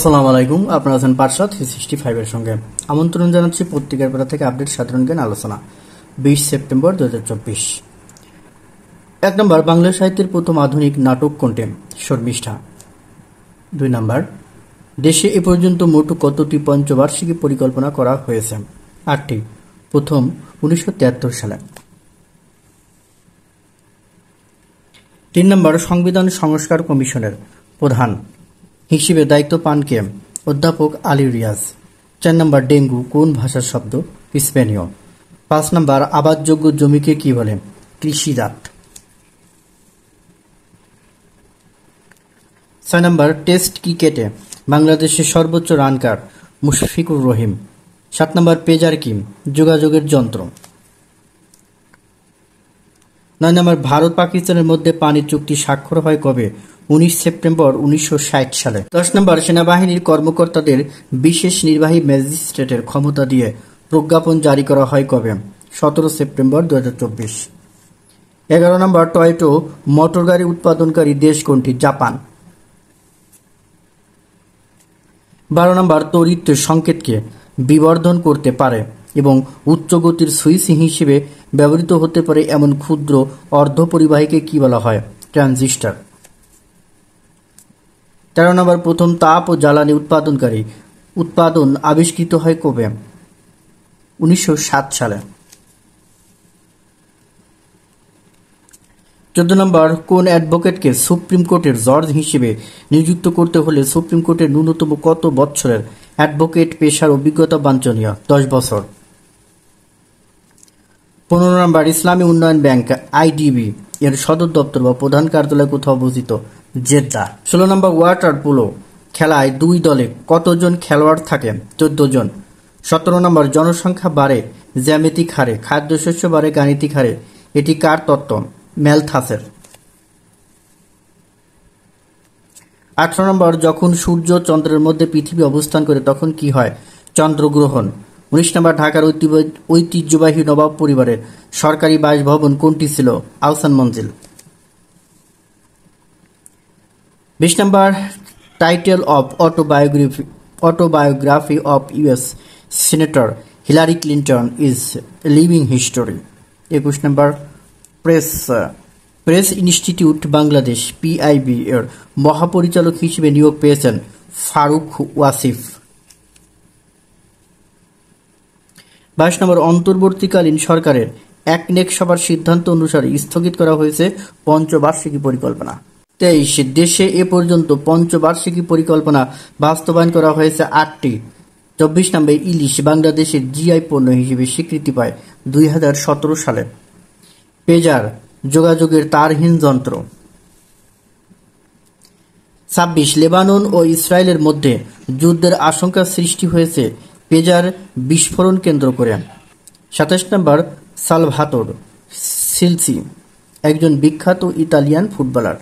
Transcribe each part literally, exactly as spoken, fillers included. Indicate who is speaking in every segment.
Speaker 1: আসসালামু আলাইকুম। আপনারা আছেন পাঠশা থ্রি সিক্সটি ফাইভ এর সঙ্গে। আমন্ত্রণ জানাচ্ছি পত্রিকার পাতা থেকে আপডেট সাধারণ জ্ঞান আলোচনা বিশ সেপ্টেম্বর দু হাজার চব্বিশ। এক নম্বর, বাংলা সাহিত্যের প্রথম আধুনিক নাটক কোনটি? শর্মিষ্ঠা। দুই নম্বর, দেশে এ পর্যন্ত মোট কতটি পঞ্চবার্ষিকী পরিকল্পনা করা হয়েছে? আটটি। প্রথম উনিশশো তিয়াত্তর সালে। তিন নম্বর, সংবিধান সংস্কার কমিশনের প্রধান হিসেবে দায়িত্ব পান কে? অধ্যাপক আলী রিয়াজ। চার নম্বর, ডেঙ্গু কোন ভাষার শব্দ? স্পেনীয়। পাঁচ নম্বর, আবাদযোগ্য জমিকে কি বলে? কৃষিজাত। ছয় নম্বর, টেস্ট ক্রিকেটে বাংলাদেশের সর্বোচ্চ রানকার? মুশফিকুর রহিম। সাত নম্বর, পেজার কি? যোগাযোগের যন্ত্র। নয় নম্বর, ভারত পাকিস্তানের মধ্যে পানি চুক্তি স্বাক্ষর হয় কবে? উনিশ সেপ্টেম্বর উনিশশো ষাট সালে। দশ নম্বর, সেনাবাহিনীর কর্মকর্তাদের বিশেষ নির্বাহী ম্যাজিস্ট্রেটের ক্ষমতা দিয়ে প্রজ্ঞাপন জারি করা হয় কবে? সতেরো সেপ্টেম্বর দু হাজার চব্বিশ। এগারো নম্বর, টয়োটা মোটরগাড়ি উৎপাদনকারী দেশ কোনটি? জাপান। বারো নম্বর, তড়িৎ সংকেতকে বিবর্ধন করতে পারে এবং উচ্চ গতির সুইচ হিসেবে ব্যবহৃত হতে পারে এমন ক্ষুদ্র অর্ধপরিবাহীকে কি বলা হয়? ট্রানজিস্টর। তেরো নম্বর, প্রথম তাপ ও জ্বালানি উৎপাদনকারী উৎপাদন আবিষ্কৃত হয় কবে? উনিশশো সাত সালে। চোদ্দ নম্বর, কোন অ্যাডভোকেটকে সুপ্রিম কোর্টের জজ হিসেবে নিযুক্ত করতে হলে সুপ্রিম কোর্টের ন্যূনতম কত বছরের অ্যাডভোকেট পেশার অভিজ্ঞতা বাঞ্ছনীয়? দশ বছর। পনেরো নম্বর, ইসলামী উন্নয়ন ব্যাংক আইডিবি এর সদর দপ্তর বা প্রধান কার্যালয় কোথাও অবস্থিত? জেদ্দা। ষোলো নম্বর, ওয়াটার পোলো খেলায় দুই দলে কতজন খেলোয়াড় থাকে? চোদ্দ জন। সতেরো নম্বর, জনসংখ্যা বাড়ে জ্যামিতিক হারে, খাদ্যশস্য বাড়ে গাণিতিক হারে, এটি কার তত্ত্ব? ম্যালথাসের। আঠারো নম্বর, যখন সূর্য চন্দ্রের মধ্যে পৃথিবী অবস্থান করে তখন কি হয়? চন্দ্রগ্রহণ। উনিশ নম্বর, ঢাকার ঐতিহ্যবাহী নবাব পরিবারের সরকারি বাসভবন কোনটি ছিল? আহসান মঞ্জিল। বিশ নম্বর, title of autobiography autobiography of US senator Hillary Clinton is living history. একুশ নম্বর, press press institute Bangladesh PIB এর মহাপরিচালক হিসেবে নিয়োগ পেয়েছেন ফারুক ওয়াসিফ। বাইশ নম্বর, অন্তর্বর্তীকালীন সরকারের একনেক সভার সিদ্ধান্ত অনুসারে স্থগিত করা হয়েছে পঞ্চবার্ষিকী পরিকল্পনা। তেইশ, দেশে এ পর্যন্ত পঞ্চবার্ষিকী পরিকল্পনা বাস্তবায়ন করা হয়েছে আটটি। চব্বিশ নম্বর, ইলিশ বাংলাদেশের জিআই পণ্য হিসেবে স্বীকৃতি পায় দুই হাজার সতেরো সালে। পেজার যোগাযোগের তারহীন যন্ত্র। ছাব্বিশ, লেবানন ও ইসরায়েলের মধ্যে যুদ্ধের আশঙ্কা সৃষ্টি হয়েছে পেজার বিস্ফোরণ কেন্দ্র করে। সাতাশ নম্বর, সালভাতোর সিলসি একজন বিখ্যাত ইতালিয়ান ফুটবলার।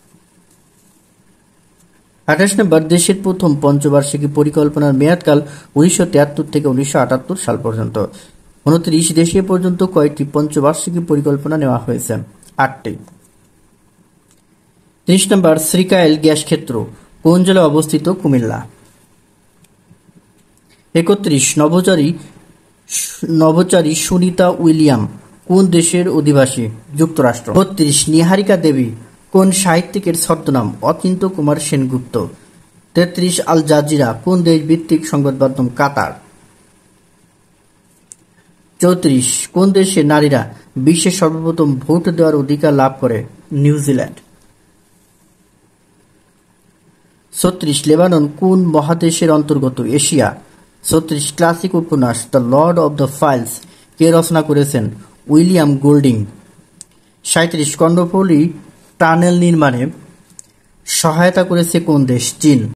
Speaker 1: আঠাশ নম্বর, দেশের প্রথম পঞ্চবার্ষিকী পরিকল্পনার মেয়াদকাল উনিশশো তিয়াত্তর থেকে উনিশশো আটাত্তর সাল পর্যন্ত। উনত্রিশ, দেশে পর্যন্ত কয়েকটি পঞ্চবার্ষিকী পরিকল্পনা নেওয়া হয়েছে? আটটি। ত্রিশ নম্বর, শ্রীকাইল গ্যাস ক্ষেত্র কোন জেলায় অবস্থিত? কুমিল্লা। একত্রিশ, নভোচারী নভোচারী সুনিতা উইলিয়াম কোন দেশের অধিবাসী? যুক্তরাষ্ট্র। বত্রিশ, নিহারিকা দেবী কোন সাহিত্যিকের ছদ্মনাম? অচিন্ত কুমার সেনগুপ্ত। তেত্রিশ, আল জাজিরা কোন দেশ ভিত্তিক সংবাদ মাধ্যম? কাতার। চৌত্রিশ, কোন দেশে নারীরা বিশ্বের সর্বপ্রথম ভোট দেওয়ার অধিকার লাভ করে? নিউজিল্যান্ড। ছত্রিশ, লেবানন কোন মহাদেশের অন্তর্গত? এশিয়া। ছত্রিশ, ক্লাসিক উপন্যাস the Lord of the Flies কে রচনা করেছেন? William Golding. সাঁইত্রিশ, কর্ণফুলী টানেল নির্মাণে সহায়তা করেছে কোন দেশ? চীন।